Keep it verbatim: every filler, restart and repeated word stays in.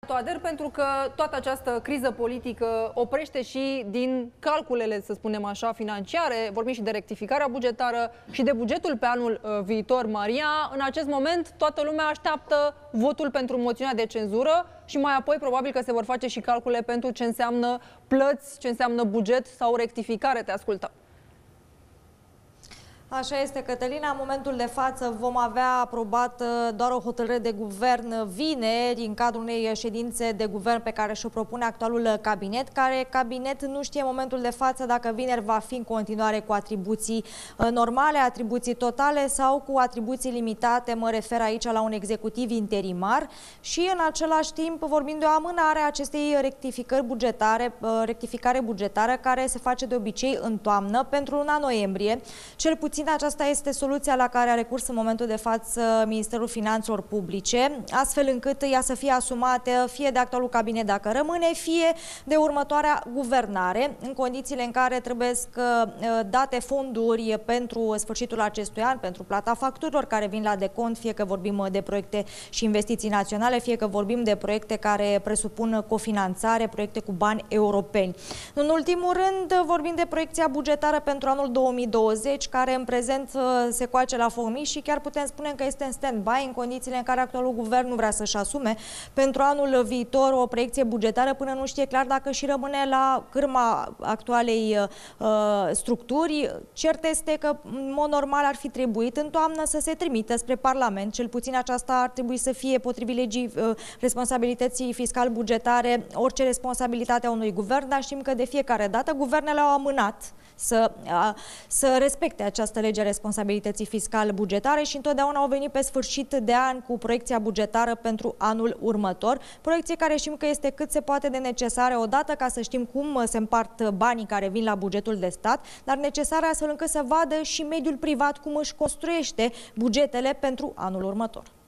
Toader, pentru că toată această criză politică oprește și din calculele, să spunem așa, financiare, vorbim și de rectificarea bugetară și de bugetul pe anul uh, viitor, Maria. În acest moment, toată lumea așteaptă votul pentru moțiunea de cenzură și mai apoi probabil că se vor face și calcule pentru ce înseamnă plăți, ce înseamnă buget sau rectificare. Te ascultăm. Așa este, Cătălina. În momentul de față vom avea aprobat doar o hotărâre de guvern vineri, în cadrul unei ședințe de guvern pe care și-o propune actualul cabinet, care cabinet nu știe în momentul de față dacă vineri va fi în continuare cu atribuții normale, atribuții totale sau cu atribuții limitate. Mă refer aici la un executiv interimar și în același timp vorbim de o amânare a acestei rectificări bugetare, rectificare bugetară care se face de obicei în toamnă pentru luna noiembrie. Cel puțin aceasta este soluția la care a recurs în momentul de față Ministerul Finanțelor Publice, astfel încât ea să fie asumată fie de actualul cabinet dacă rămâne, fie de următoarea guvernare, în condițiile în care trebuie date fonduri pentru sfârșitul acestui an, pentru plata facturilor care vin la decont, fie că vorbim de proiecte și investiții naționale, fie că vorbim de proiecte care presupun cofinanțare, proiecte cu bani europeni. În ultimul rând, vorbim de proiecția bugetară pentru anul două mii douăzeci, care în prezent se coace la foc și chiar putem spune că este în stand-by în condițiile în care actualul guvern nu vrea să-și asume pentru anul viitor o proiecție bugetară până nu știe clar dacă și rămâne la cârma actualei uh, structuri. Cert este că în mod normal ar fi trebuit în toamnă să se trimită spre Parlament, cel puțin aceasta ar trebui să fie potrivit legii uh, responsabilității fiscal-bugetare orice responsabilitate a unui guvern, dar știm că de fiecare dată guvernele au amânat să, uh, să respecte această lege a responsabilității fiscal-bugetare și întotdeauna au venit pe sfârșit de an cu proiecția bugetară pentru anul următor. Proiecție care știm că este cât se poate de necesară odată ca să știm cum se împart banii care vin la bugetul de stat, dar necesară astfel încât să vadă și mediul privat cum își construiește bugetele pentru anul următor.